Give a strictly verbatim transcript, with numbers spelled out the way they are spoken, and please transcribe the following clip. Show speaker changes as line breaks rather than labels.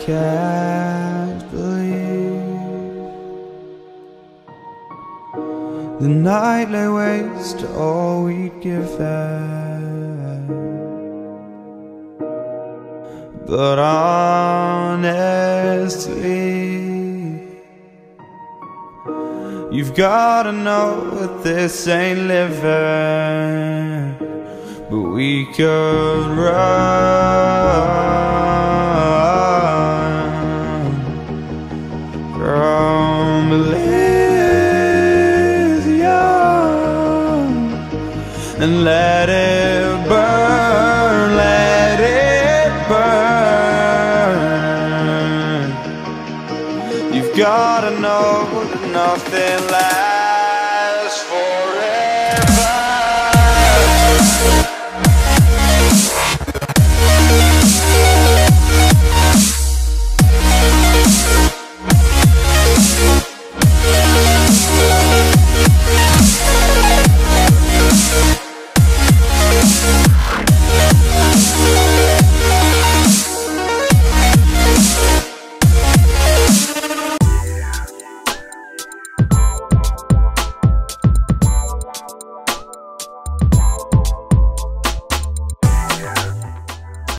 can't believe the night lay waste to all we'd given. But honestly, you've gotta know that this ain't living. But we could run from Elysium and let it burn, let it burn. You've gotta know that nothing lasts.